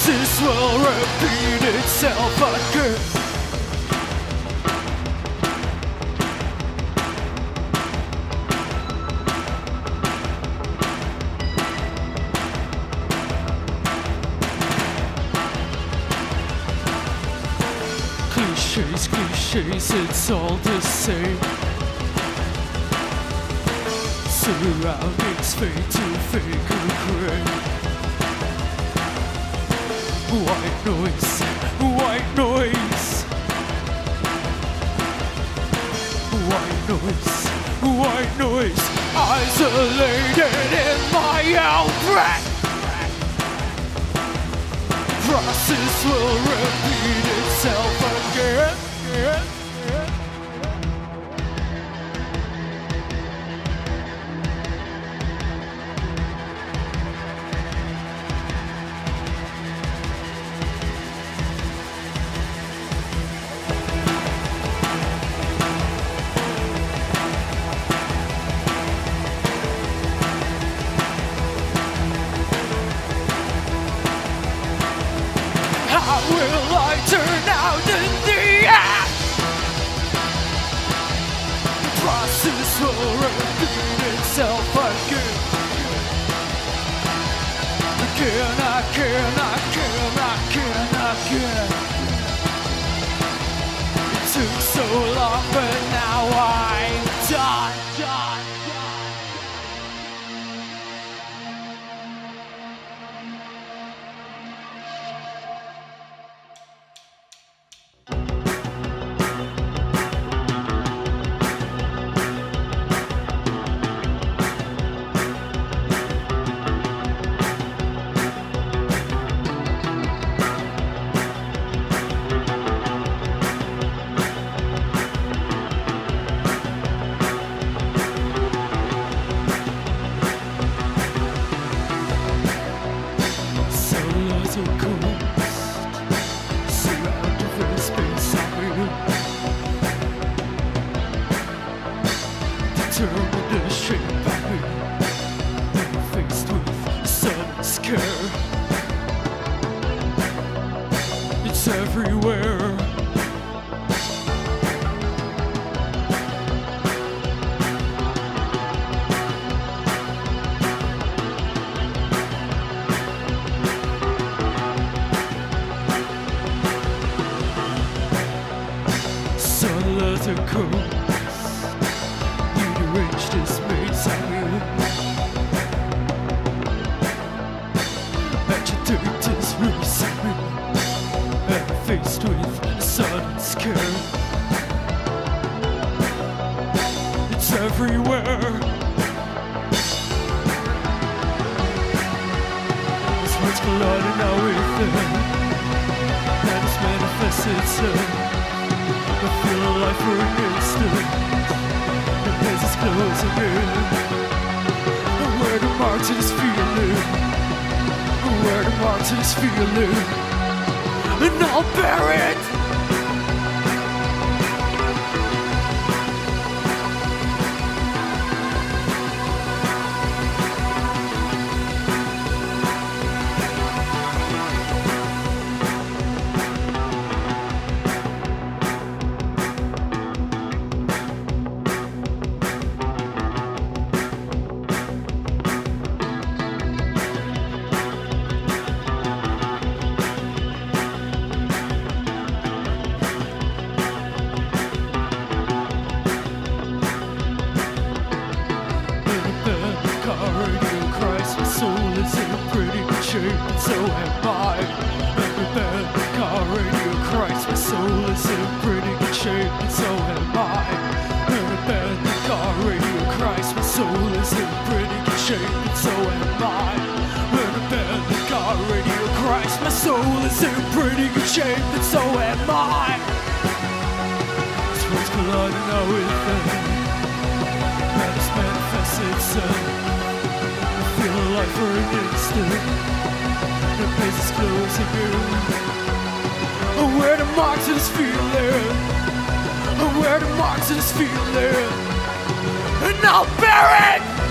process will repeat itself again. Cliches, cliches, it's all the same. Surroundings fade to fake regret. White noise, white noise. White noise, white noise. Isolated in my own breath. Process will repeat itself again. How will I turn out in the end? The process will repeat itself again. Again. It took so long, but now I'm done. Determined to shape by me, when faced with sudden scare. It's everywhere. Sunlight are cold. Reached his mates on me. Agitators racing me, and faced with sudden scare. It's everywhere. This world's colliding now with them, that has manifested itself. I feel alive for an instant. It's closing in. Where the martyrs feeling, where the martyrs feeling, and I'll bear it. And so am I. Every band car radio cries, my soul is in pretty good shape, and so am I. Every band car radio cries, my soul is in pretty good shape, and so am I. Every band car radio cries, my soul is in pretty good shape, and so am I. This world's colliding now with them, that has manifested itself. I feel alive for an instant. The place is closing in. Where the martyrs feeling, where the martyrs feeling, and I'll bear it.